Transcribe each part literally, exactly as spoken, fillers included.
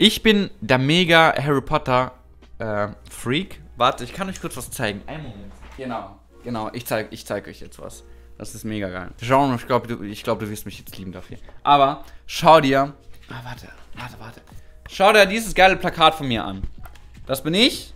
Ich bin der mega Harry Potter äh, Freak. Warte, ich kann euch kurz was zeigen. Einen Moment. Genau, genau. Ich zeige ich zeig euch jetzt was. Das ist mega geil. Schau, ich glaube, du, ich glaub, du wirst mich jetzt lieben dafür. Aber schau dir... Ah, warte, warte, warte. Schau dir dieses geile Plakat von mir an. Das bin ich.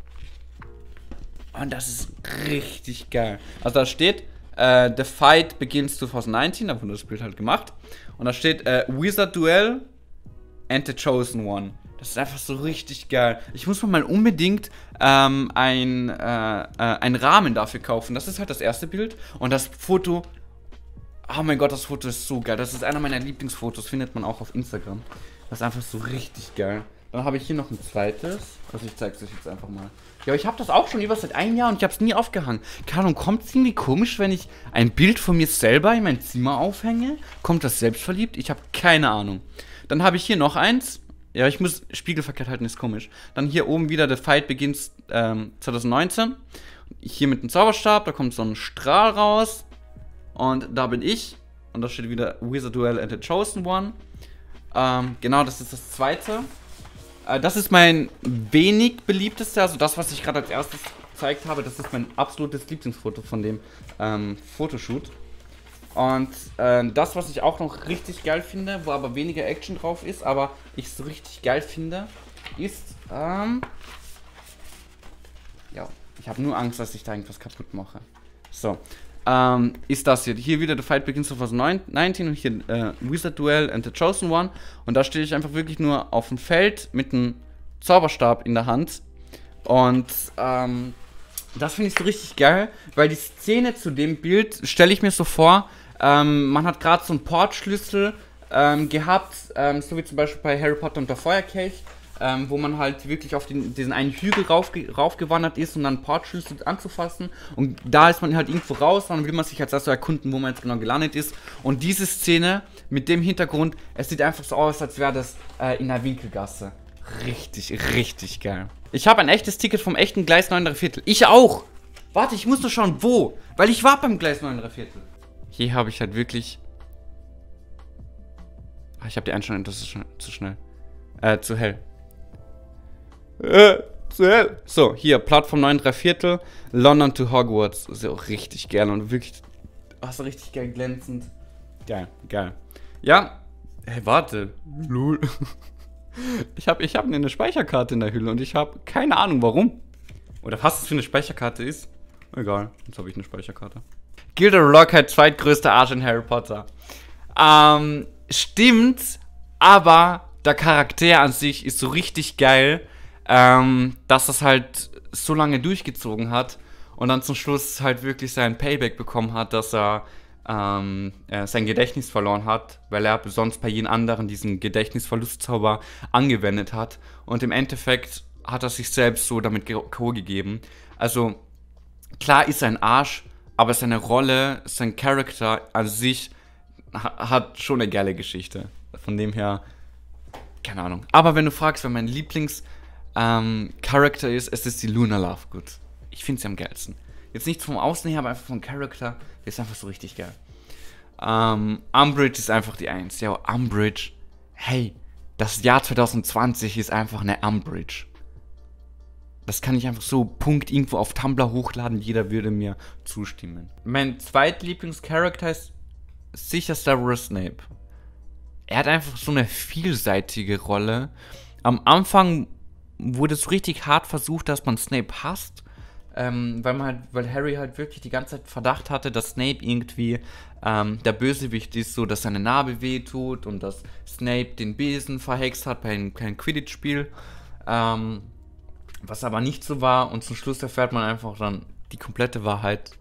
Und das ist richtig geil. Also da steht, äh, The Fight Begins zwanzig neunzehn. Da wurde das Bild halt gemacht. Und da steht, äh, Wizard Duel and the Chosen One. Das ist einfach so richtig geil. Ich muss mir mal unbedingt ähm, ein, äh, äh, einen Rahmen dafür kaufen. Das ist halt das erste Bild. Und das Foto... Oh mein Gott, das Foto ist so geil. Das ist einer meiner Lieblingsfotos. Findet man auch auf Instagram. Das ist einfach so richtig geil. Dann habe ich hier noch ein zweites. Also ich zeige es euch jetzt einfach mal. Ja, ich habe das auch schon über seit einem Jahr und ich habe es nie aufgehangen. Keine Ahnung, kommt es irgendwie komisch, wenn ich ein Bild von mir selber in mein Zimmer aufhänge? Kommt das selbstverliebt? Ich habe keine Ahnung. Dann habe ich hier noch eins. Ja, ich muss spiegelverkehrt halten, ist komisch. Dann hier oben wieder The Fight Begins ähm, zwanzig neunzehn. Hier mit dem Zauberstab, da kommt so ein Strahl raus. Und da bin ich. Und da steht wieder Wizard Duel and the Chosen One. Ähm, genau, das ist das zweite. Äh, das ist mein wenig beliebtester, also das, was ich gerade als erstes gezeigt habe. Das ist mein absolutes Lieblingsfoto von dem ähm, Fotoshoot. Und äh, das, was ich auch noch richtig geil finde, wo aber weniger Action drauf ist, aber ich es so richtig geil finde, ist, ähm, ja, ich habe nur Angst, dass ich da irgendwas kaputt mache. So, ähm, ist das hier. Hier wieder The Fight Begins zwanzig neunzehn und hier äh, Wizard Duel and the Chosen One. Und da stehe ich einfach wirklich nur auf dem Feld mit einem Zauberstab in der Hand. Und, ähm, das finde ich so richtig geil, weil die Szene zu dem Bild stelle ich mir so vor, ähm, man hat gerade so einen Portschlüssel ähm, gehabt, ähm, so wie zum Beispiel bei Harry Potter und der Feuerkelch, ähm, wo man halt wirklich auf den, diesen einen Hügel raufge raufgewandert ist, um dann einen Portschlüssel anzufassen. Und da ist man halt irgendwo raus, dann will man sich als erstes erkunden, wo man jetzt genau gelandet ist. Und diese Szene mit dem Hintergrund, es sieht einfach so aus, als wäre das äh, in der Winkelgasse. Richtig, richtig geil. Ich habe ein echtes Ticket vom echten Gleis neun drei Viertel. Ich auch. Warte, ich muss nur schauen, wo. Weil ich war beim Gleis neun drei Viertel. Hier habe ich halt wirklich... Ach, ich habe die Einstellung, das ist schnell, zu schnell. Äh, zu hell. Äh, zu hell. So, hier, Plattform neun drei Viertel, London to Hogwarts. Das ist ja auch richtig geil und wirklich... Ach, so richtig geil glänzend. Geil, geil. Ja. Hey, warte. Lul. Ich habe ich hab eine Speicherkarte in der Hülle und ich habe keine Ahnung warum. Oder was das für eine Speicherkarte ist. Egal, jetzt habe ich eine Speicherkarte. Gilderoy Lockhart, zweitgrößter Arsch in Harry Potter. Ähm, stimmt, aber der Charakter an sich ist so richtig geil, ähm, dass das halt so lange durchgezogen hat und dann zum Schluss halt wirklich sein Payback bekommen hat, dass er Ähm, äh, sein Gedächtnis verloren hat, weil er sonst bei jedem anderen diesen Gedächtnisverlustzauber angewendet hat. Und im Endeffekt hat er sich selbst so damit K O gegeben. Also, klar ist er ein Arsch, aber seine Rolle, sein Charakter an sich ha hat schon eine geile Geschichte. Von dem her, keine Ahnung. Aber wenn du fragst, wer mein Lieblings-Charakter ähm, ist, es ist die Luna Lovegood. Ich finde sie am geilsten. Jetzt nicht vom Außen her, aber einfach vom Charakter. Der ist einfach so richtig geil. Ähm, Umbridge ist einfach die Eins. Ja, Umbridge. Hey, das Jahr zwanzig zwanzig ist einfach eine Umbridge. Das kann ich einfach so Punkt irgendwo auf Tumblr hochladen. Jeder würde mir zustimmen. Mein zweitlieblingscharakter ist sicher Severus Snape. Er hat einfach so eine vielseitige Rolle. Am Anfang wurde es so richtig hart versucht, dass man Snape hasst. Ähm, weil man halt, weil Harry halt wirklich die ganze Zeit Verdacht hatte, dass Snape irgendwie ähm, der Bösewicht ist, so dass seine Narbe wehtut und dass Snape den Besen verhext hat bei einem kleinen Quidditch-Spiel. Ähm, was aber nicht so war und zum Schluss erfährt man einfach dann die komplette Wahrheit